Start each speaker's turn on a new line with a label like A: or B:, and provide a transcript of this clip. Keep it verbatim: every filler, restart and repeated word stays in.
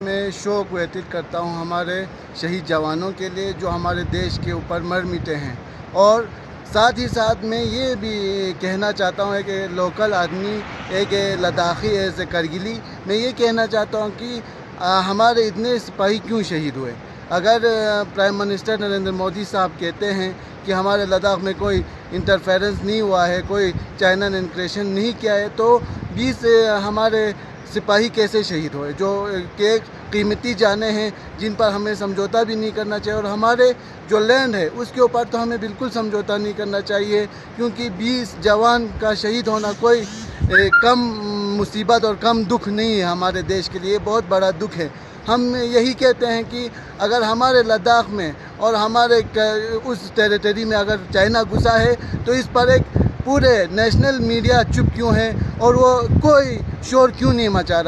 A: मैं शोक व्यतीत करता हूं हमारे शहीद जवानों के लिए जो हमारे देश के ऊपर मर मिटे हैं। और साथ ही साथ मैं ये भी कहना चाहता हूं कि लोकल आदमी एक लद्दाखी ऐसे करगिली मैं ये कहना चाहता हूं कि आ, हमारे इतने सिपाही क्यों शहीद हुए। अगर प्राइम मिनिस्टर नरेंद्र मोदी साहब कहते हैं कि हमारे लद्दाख में कोई इंटरफेरेंस नहीं हुआ है, कोई चाइना ने इंक्रेशन नहीं किया है, तो बीस हमारे सिपाही कैसे शहीद हुए जो के कीमती जाने हैं जिन पर हमें समझौता भी नहीं करना चाहिए। और हमारे जो लैंड है उसके ऊपर तो हमें बिल्कुल समझौता नहीं करना चाहिए, क्योंकि बीस जवान का शहीद होना कोई ए, कम मुसीबत और कम दुख नहीं है। हमारे देश के लिए बहुत बड़ा दुख है। हम यही कहते हैं कि अगर हमारे लद्दाख में और हमारे उस टेरिटरी में अगर चाइना घुसा है तो इस पर एक पूरे नेशनल मीडिया चुप क्यों है और वो कोई शोर क्यों नहीं मचा रहा।